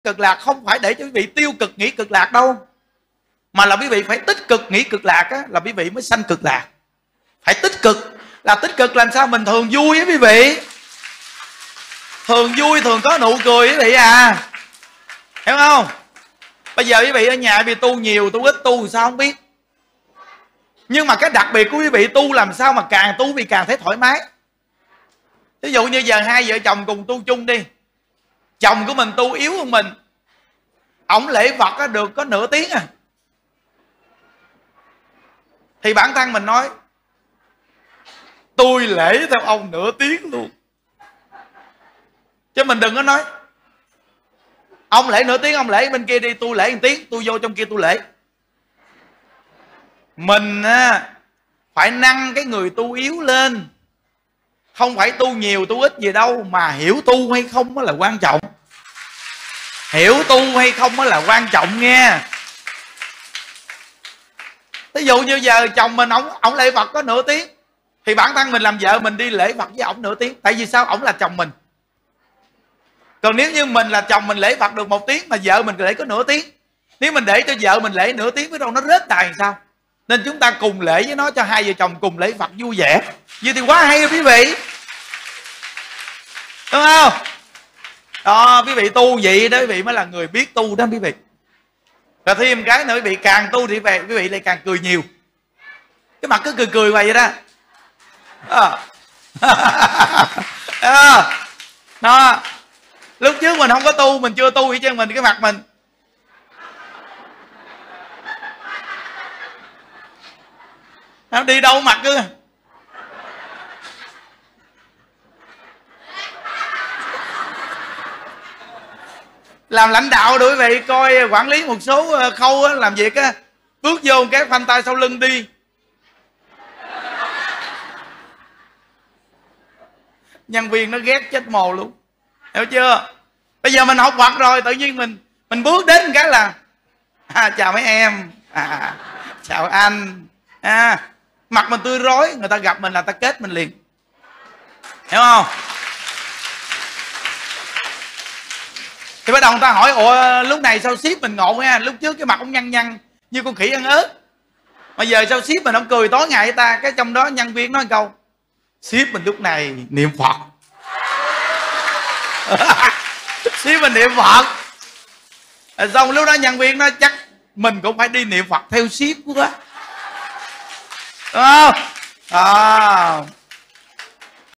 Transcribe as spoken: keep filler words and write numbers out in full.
cực lạc không phải để cho quý vị tiêu cực nghĩ cực lạc đâu, mà là quý vị phải tích cực nghĩ cực lạc á, là quý vị mới sanh cực lạc. Phải tích cực, là tích cực làm sao mình thường vui á quý vị, thường vui thường có nụ cười quý vị à, hiểu không? Bây giờ quý vị ở nhà vì tu nhiều tu ít tu sao không biết, nhưng mà cái đặc biệt của quý vị tu làm sao mà càng tu vì càng thấy thoải mái. Ví dụ như giờ hai vợ chồng cùng tu chung đi, chồng của mình tu yếu hơn mình, ổng lễ Phật á, được có nửa tiếng à, thì bản thân mình nói tôi lễ theo ông nửa tiếng luôn, chứ mình đừng có nói ông lễ nửa tiếng, ông lễ bên kia đi, tôi lễ một tiếng, tôi vô trong kia tôi lễ. Mình á, phải nâng cái người tu yếu lên, không phải tu nhiều tu ít gì đâu, mà hiểu tu hay không mới là quan trọng. Hiểu tu hay không mới là quan trọng nghe. Ví dụ như giờ chồng mình ổng ổng lễ Phật có nửa tiếng, thì bản thân mình làm vợ mình đi lễ Phật với ổng nửa tiếng. Tại vì sao? Ổng là chồng mình. Còn nếu như mình là chồng mình lễ Phật được một tiếng mà vợ mình lễ có nửa tiếng, nếu mình để cho vợ mình lễ nửa tiếng, biết đâu nó rớt tài làm sao. Nên chúng ta cùng lễ với nó, cho hai vợ chồng cùng lễ Phật vui vẻ, vậy thì quá hay rồi quý vị, đúng không? Đó, quý vị tu vậy đó, quý vị mới là người biết tu đó quý vị. Rồi thêm cái nữa, quý vị càng tu thì về quý vị lại càng cười nhiều, cái mặt cứ cười cười vậy đó. À. À. Đó. Lúc trước mình không có tu, mình chưa tu vậy chứ mình cái mặt mình nó đi đâu mặt cứ làm lãnh đạo đối với coi quản lý một số khâu á, làm việc á, bước vô cái khoanh tay sau lưng đi, nhân viên nó ghét chết mồ luôn, hiểu chưa? Bây giờ mình học Phật rồi, tự nhiên mình mình bước đến cái là à, chào mấy em, à, chào anh, à, mặt mình tươi rói, người ta gặp mình là ta kết mình liền, hiểu không? Thì bắt đầu người ta hỏi ủa lúc này sao ship mình ngộ nha, lúc trước cái mặt ông nhăn nhăn như con khỉ ăn ớt, mà giờ sao ship mình ông cười tối ngày với ta. Cái trong đó nhân viên nói một câu, ship mình lúc này niệm Phật. Ship mình niệm Phật. Xong lúc đó nhân viên nói chắc mình cũng phải đi niệm Phật theo ship quá, đúng không? À.